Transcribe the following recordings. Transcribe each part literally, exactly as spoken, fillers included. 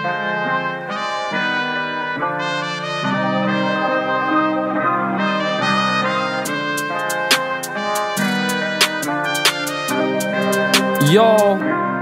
Yo,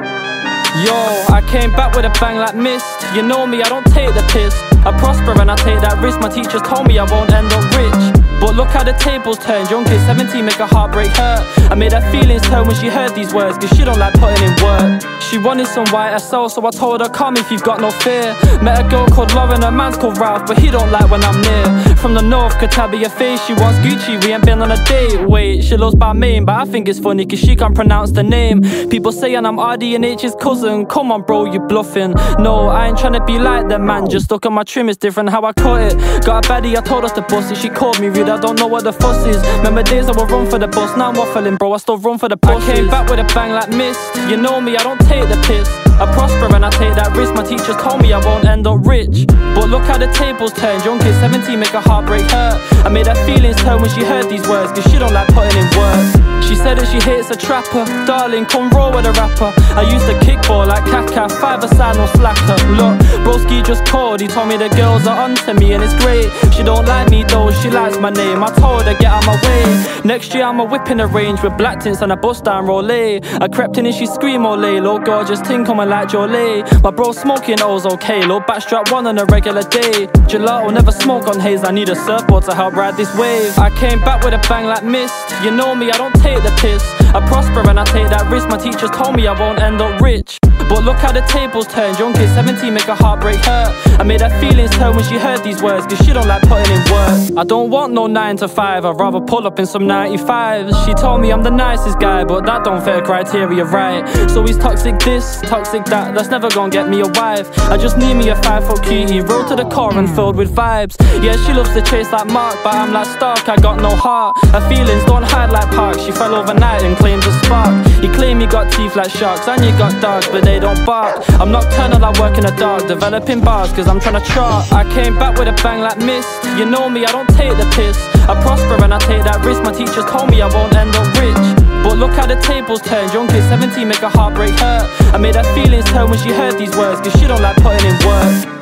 yo, I came back with a bang like mist. You know me, I don't take the piss. I prosper and I take that risk. My teachers told me I won't end up rich, but look how the tables turned. Young kid seventeen make a heartbreak hurt. I made her feelings turn when she heard these words, cause she don't like putting in work. She wanted some white S L, so I told her come if you've got no fear. Met a girl called Lauren, her man's called Ralph, but he don't like when I'm near. From the north, could tab your face. She wants Gucci, we ain't been on a date. Wait, she loves Balmain, but I think it's funny cause she can't pronounce the name. People saying I'm R D and H's cousin. Come on bro, you bluffing. No, I ain't tryna be like them man, just look at my trim, it's different how I cut it. Got a baddie, I told us to bust it. She called me rude, I don't know what the fuss is. Remember days I would run for the bus, now I'm waffling bro, I still run for the buses. I came back with a bang like mist. You know me, I don't take the piss. I prosper and I take that risk. My teachers told me I won't end up rich, but look how the tables turned. Young kid seventeen make a heartbreak hurt. I made her feelings turn when she heard these words, cause she don't like putting in work. She said that she hates a trapper. Darling, come roll with a rapper. I used to kickball like Kaka, five aside, no slacker. Look, broski just called, he told me the girls are onto me and it's great. She don't like me though, she likes my name. I told her get out my way. Next year I'm a whip in the range with black tints and a bust down rollie. I crept in and she scream ole, low gorgeous ting coming like Jolie. My bro smoking O's okay, low backstrap one on a regular day. Gelato never smoke on haze, I need a surfboard to help ride this wave. I came back with a bang like mist. You know me, I don't take the piss. I prosper and I take that risk. My teachers told me I won't end up rich, but look how the tables turned. Young kid seventeen make a heartbreak hurt. I made her feelings turn when she heard these words, cause she don't like putting in work. I don't want no nine to five, I'd rather pull up in some ninety-fives. She told me I'm the nicest guy, but that don't fit her criteria right. So he's toxic this, toxic that, that's never gonna get me a wife. I just need me a five foot cutie, roll to the core and filled with vibes. Yeah, she loves to chase like Mark, but I'm like Stark, I got no heart. Her feelings don't hide like Park, she fell overnight and claims a spark. You claim you got teeth like sharks and you got dogs, but they don't bark. I'm nocturnal, I work in the dark, developing bars cause I'm tryna chart. I came back with a bang like mist. You know me, I don't take the piss. I prosper and I take that risk. My teachers told me I won't end up rich, but look how the tables turned. Young kid seventeen make a heartbreak hurt. I made her feelings turn when she heard these words, cause she don't like putting in work.